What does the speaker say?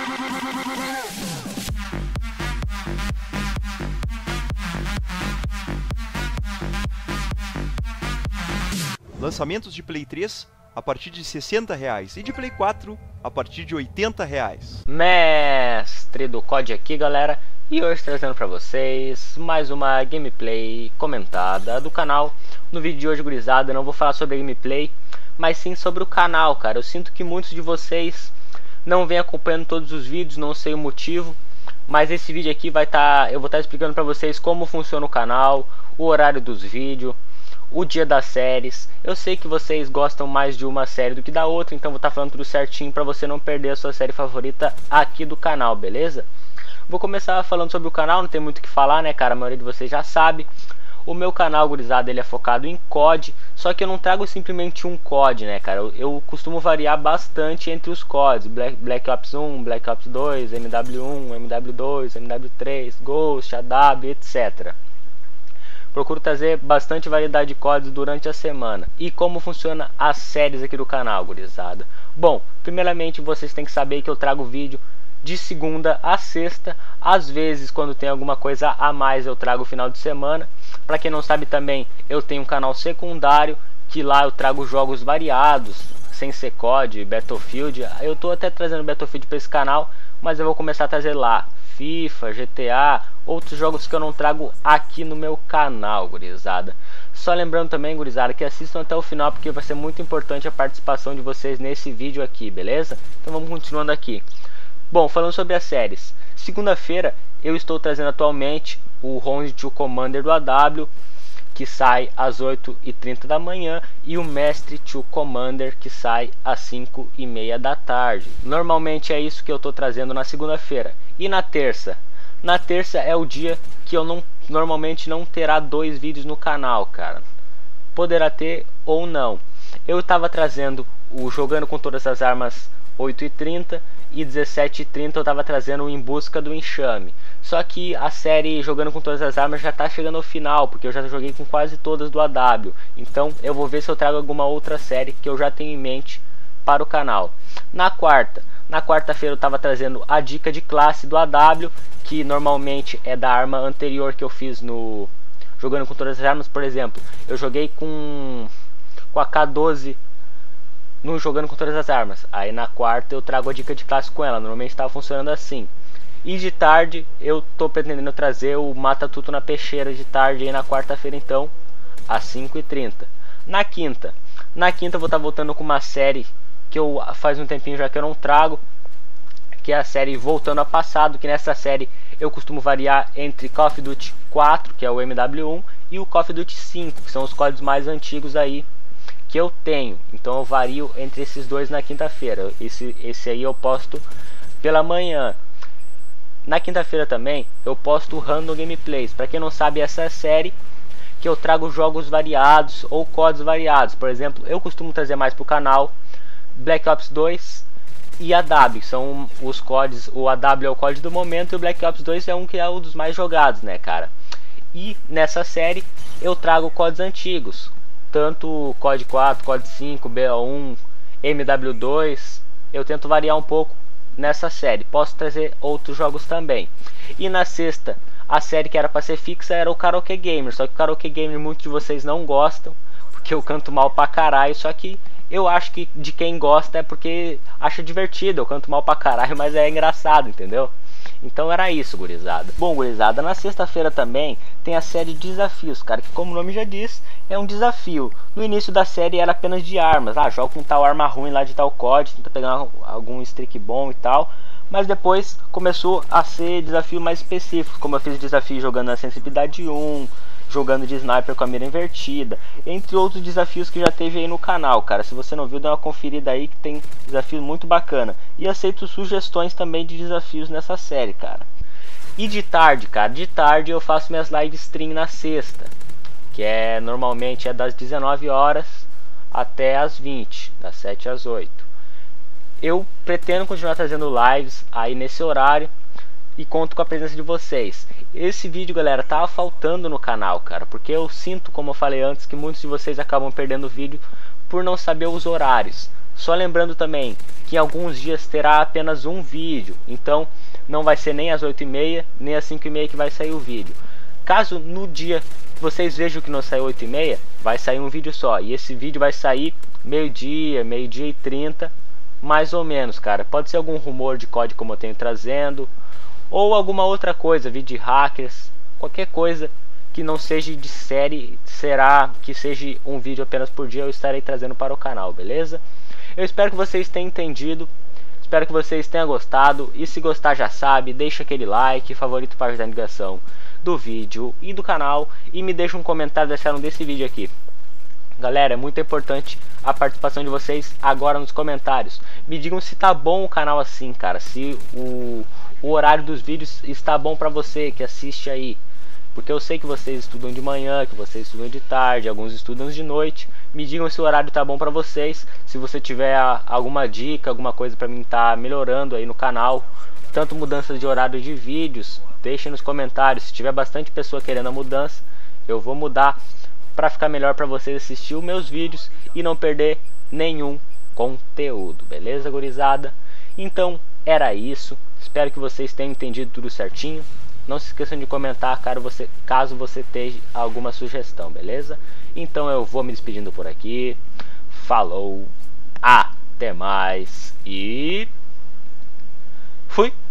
Lançamentos de Play 3 a partir de R$60 e de Play 4 a partir de R$80. Mestre do COD aqui, galera, e hoje trazendo pra vocês mais uma gameplay comentada do canal. No vídeo de hoje, gurizada, eu não vou falar sobre a gameplay, mas sim sobre o canal, cara. Eu sinto que muitos de vocês não vêm acompanhando todos os vídeos, não sei o motivo, mas esse vídeo aqui eu vou estar explicando pra vocês como funciona o canal, o horário dos vídeos, o dia das séries. Eu sei que vocês gostam mais de uma série do que da outra, então vou estar falando tudo certinho para você não perder a sua série favorita aqui do canal, beleza? Vou começar falando sobre o canal, não tem muito o que falar, né, cara? A maioria de vocês já sabe. O meu canal, gurizada, ele é focado em COD, só que eu não trago simplesmente um COD, né, cara? Eu costumo variar bastante entre os CODs, Black Ops 1, Black Ops 2, MW1, MW2, MW3, Ghost, AW, etc. Procuro trazer bastante variedade de CODs durante a semana. E como funciona as séries aqui do canal, gurizada? Bom, primeiramente vocês têm que saber que eu trago vídeo de segunda a sexta. Às vezes, quando tem alguma coisa a mais, eu trago final de semana. Para quem não sabe também, eu tenho um canal secundário, que lá eu trago jogos variados, sem ser COD, Battlefield. Eu tô até trazendo Battlefield para esse canal, mas eu vou começar a trazer lá FIFA, GTA, outros jogos que eu não trago aqui no meu canal, gurizada. Só lembrando também, gurizada, que assistam até o final, porque vai ser muito importante a participação de vocês nesse vídeo aqui, beleza? Então vamos continuando aqui. Bom, falando sobre as séries. Segunda-feira eu estou trazendo atualmente o Round to Commander do AW, que sai às 8h30 da manhã, e o Mestre to Commander, que sai às 5h30 da tarde. Normalmente é isso que eu estou trazendo na segunda-feira. E na terça? Na terça é o dia que eu normalmente não terá 2 vídeos no canal, cara. Poderá ter ou não. Eu estava trazendo o Jogando com Todas as Armas 8h30 e 17h30 eu estava trazendo o Em Busca do Enxame. Só que a série Jogando com Todas as Armas já está chegando ao final, porque eu já joguei com quase todas do AW. Então eu vou ver se eu trago alguma outra série que eu já tenho em mente para o canal. Na quarta-feira eu estava trazendo a dica de classe do AW, que normalmente é da arma anterior que eu fiz no Jogando com Todas as Armas. Por exemplo, eu joguei com a K12 no Jogando com Todas as Armas. Aí na quarta eu trago a dica de classe com ela. Normalmente estava funcionando assim. E de tarde eu tô pretendendo trazer o Mata Tudo na Peixeira de tarde aí na quarta-feira, então, às 5h30. Na quinta eu vou estar voltando com uma série que faz um tempinho já que eu não trago, que é a série Voltando ao Passado, que nessa série eu costumo variar entre Call of Duty 4, que é o MW1, e o Call of Duty 5, que são os códigos mais antigos aí que eu tenho. Então eu vario entre esses dois na quinta-feira. Esse aí eu posto pela manhã. Na quinta-feira também eu posto Random Gameplays. Para quem não sabe, essa série que eu trago jogos variados ou códigos variados. Por exemplo, eu costumo trazer mais pro canal Black Ops 2 e AW, são os códigos. O AW é o código do momento e o Black Ops 2 é um que é um dos mais jogados, né, cara? E nessa série eu trago códigos antigos, tanto COD 4, COD 5, BO1, MW2. Eu tento variar um pouco nessa série. Posso trazer outros jogos também. E na sexta, a série que era para ser fixa era o Karaoke Gamer. Só que o Karaoke Gamer muitos de vocês não gostam, porque eu canto mal pra caralho. Só que eu acho que de quem gosta é porque acha divertido. Eu canto mal pra caralho, mas é engraçado, entendeu? Então era isso, gurizada. Bom, gurizada, na sexta-feira também tem a série Desafios, cara, que como o nome já diz, é um desafio. No início da série era apenas de armas. Joga com tal arma ruim lá de tal COD, tenta pegar algum streak bom e tal. Mas depois começou a ser desafio mais específico, como eu fiz desafio jogando na sensibilidade 1, jogando de sniper com a mira invertida, entre outros desafios que já teve aí no canal, cara. Se você não viu, dá uma conferida aí que tem desafio muito bacana. E aceito sugestões também de desafios nessa série, cara. E de tarde, cara, de tarde eu faço minhas live stream na sexta, que normalmente é das 19 horas até as 20, das 7 às 8. Eu pretendo continuar trazendo lives aí nesse horário e conto com a presença de vocês. Esse vídeo, galera, tava faltando no canal, cara, porque eu sinto, como eu falei antes, que muitos de vocês acabam perdendo o vídeo por não saber os horários. Só lembrando também que em alguns dias terá apenas um vídeo, então não vai ser nem às 8h30 nem às 5h30 que vai sair o vídeo. Caso no dia vocês vejam que não saiu 8h30, vai sair um vídeo só, e esse vídeo vai sair meio-dia, meio-dia e 30, mais ou menos, cara. Pode ser algum rumor de código como eu tenho trazendo, ou alguma outra coisa, vídeo de hackers, qualquer coisa que não seja de série, será que seja um vídeo apenas por dia, eu estarei trazendo para o canal, beleza? Eu espero que vocês tenham entendido, espero que vocês tenham gostado, e se gostar já sabe, deixa aquele like, favorito para ajudar a divulgação do vídeo e do canal, e me deixa um comentário deixando desse vídeo aqui. Galera, é muito importante a participação de vocês agora nos comentários. Me digam se tá bom o canal assim, cara, se o horário dos vídeos está bom pra você que assiste aí. Porque eu sei que vocês estudam de manhã, que vocês estudam de tarde, alguns estudam de noite. Me digam se o horário tá bom pra vocês. Se você tiver alguma dica, alguma coisa pra mim tá melhorando aí no canal, tanto mudanças de horário de vídeos, deixem nos comentários. Se tiver bastante pessoa querendo a mudança, eu vou mudar pra ficar melhor pra vocês assistir os meus vídeos e não perder nenhum conteúdo, beleza, gurizada? Então, era isso. Espero que vocês tenham entendido tudo certinho. Não se esqueçam de comentar caso você tenha alguma sugestão, beleza? Então eu vou me despedindo por aqui. Falou, até mais e fui!